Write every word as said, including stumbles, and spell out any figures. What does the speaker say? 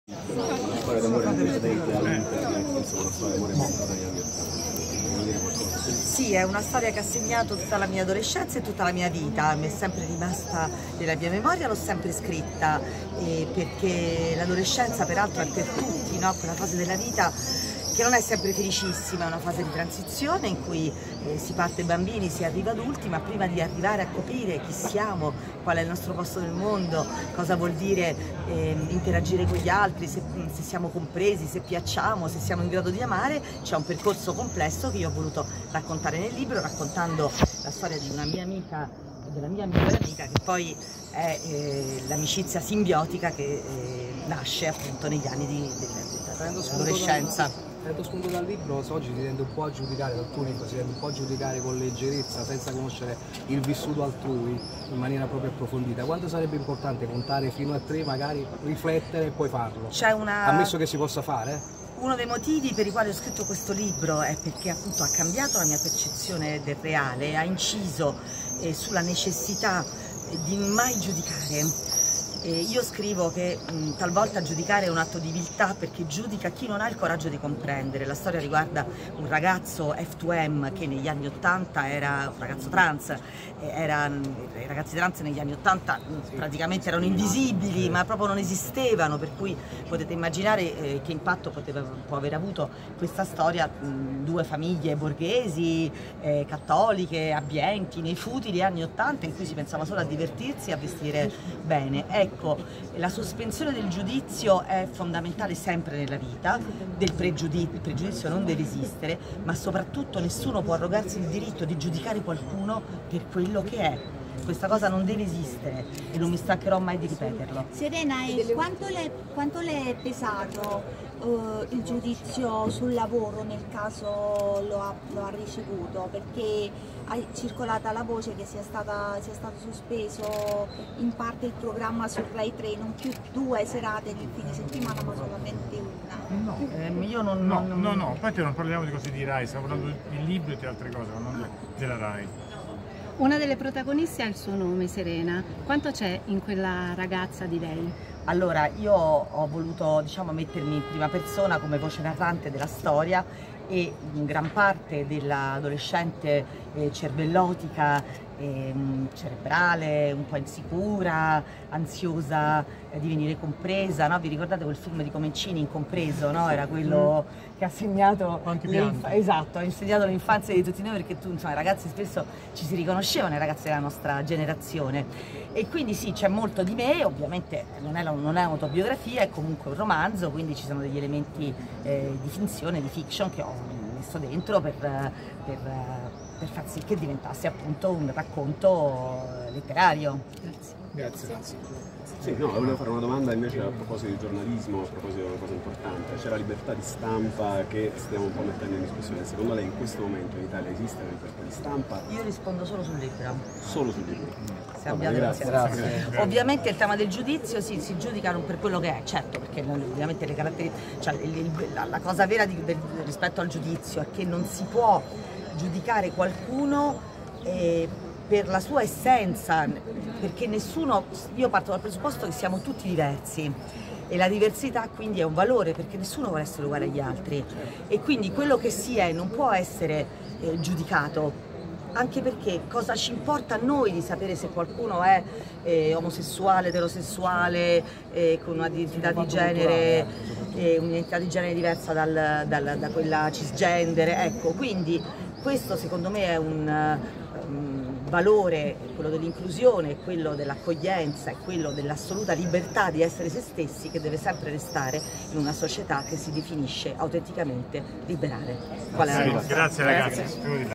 La storia d'amore non è all'internet, insomma, la storia d'amore è stata negli anni ottanta. Vuoi dire qualcosa? Sì, è una storia che ha segnato tutta la mia adolescenza e tutta la mia vita, mi è sempre rimasta nella mia memoria, l'ho sempre scritta, eh, perché l'adolescenza peraltro è per tutti, no? Quella fase della vita che non è sempre felicissima, è una fase di transizione in cui eh, si parte bambini, si arriva adulti, ma prima di arrivare a capire chi siamo, qual è il nostro posto nel mondo, cosa vuol dire eh, interagire con gli altri, se, se siamo compresi, se piacciamo, se siamo in grado di amare, c'è un percorso complesso che io ho voluto raccontare nel libro, raccontando la storia di una mia amica, della mia migliore amica, che poi è eh, l'amicizia simbiotica che eh, nasce appunto negli anni di, dell'adolescenza. Prendo spunto dal libro, oggi si tende un po' a giudicare, dal tuo libro si tende un po' a giudicare con leggerezza, senza conoscere il vissuto altrui in maniera proprio approfondita. Quanto sarebbe importante contare fino a tre, magari riflettere e poi farlo? C'è una... Ammesso che si possa fare? Uno dei motivi per i quali ho scritto questo libro è perché appunto ha cambiato la mia percezione del reale, ha inciso eh, sulla necessità di mai giudicare. Eh, io scrivo che mh, talvolta giudicare è un atto di viltà perché giudica chi non ha il coraggio di comprendere. La storia riguarda un ragazzo F due M che negli anni ottanta era un ragazzo trans, eh, era, i ragazzi trans negli anni ottanta mh, praticamente erano invisibili, ma proprio non esistevano, per cui potete immaginare eh, che impatto poteva, può aver avuto questa storia, mh, due famiglie borghesi, eh, cattoliche, abbienti, nei futili anni ottanta in cui si pensava solo a divertirsi e a vestire bene. Ecco, la sospensione del giudizio è fondamentale sempre nella vita, del pregiudizio, il pregiudizio non deve esistere, ma soprattutto nessuno può arrogarsi il diritto di giudicare qualcuno per quello che è. Questa cosa non deve esistere e non mi stancherò mai di ripeterlo. Serena, e quanto le, quanto le è pesato uh, il giudizio sul lavoro nel caso lo ha, lo ha ricevuto? Perché è circolata la voce che sia, stata, sia stato sospeso in parte il programma su Rai tre, non più due serate nel fine settimana ma solamente una. No, eh, io non, no, non, no, no, infatti non parliamo di cose di Rai, stiamo parlando di libri e di altre cose, ma non della Rai. Una delle protagoniste ha il suo nome, Serena. Quanto c'è in quella ragazza di lei? Allora, io ho voluto, diciamo, mettermi in prima persona come voce narrante della storia e in gran parte dell'adolescente eh, cervellotica, eh, cerebrale, un po' insicura, ansiosa eh, di venire compresa, no? Vi ricordate quel film di Comencini, Incompreso, no? Era quello che ha segnato esatto, ha insegnato l'infanzia di tutti noi, perché tu, insomma, i ragazzi spesso ci si riconoscevano, i ragazzi della nostra generazione, e quindi sì, c'è molto di me, ovviamente non è, non è un'autobiografia, è comunque un romanzo, quindi ci sono degli elementi eh, di finzione, di fiction che ho messo dentro per, per, per far sì che diventasse appunto un racconto letterario. Grazie. Grazie. Grazie. Sì, no, volevo fare una domanda invece a proposito di giornalismo, a proposito di una cosa importante. C'è la libertà di stampa che stiamo un po' mettendo in discussione. Secondo lei in questo momento in Italia esiste la libertà di stampa? Io rispondo solo sul libro. Solo sul libro. Se abbiamo grazie, grazie. grazie. Ovviamente il tema del giudizio si, si giudica non per quello che è, certo, perché non, ovviamente le caratteristiche, cioè, il, il, la, la cosa vera di, del, rispetto al giudizio è che non si può giudicare qualcuno eh, per la sua essenza, perché nessuno, io parto dal presupposto che siamo tutti diversi e la diversità quindi è un valore, perché nessuno vuole essere uguale agli altri e quindi quello che si è non può essere eh, giudicato, anche perché cosa ci importa a noi di sapere se qualcuno è eh, omosessuale, eterosessuale, eh, con un'identità di genere, eh, un'identità di genere diversa dal, dal, da quella cisgender, ecco, quindi questo secondo me è un um, valore, quello dell'inclusione, quello dell'accoglienza e quello dell'assoluta libertà di essere se stessi, che deve sempre restare in una società che si definisce autenticamente liberale. Qual è la nostra? Grazie ragazzi.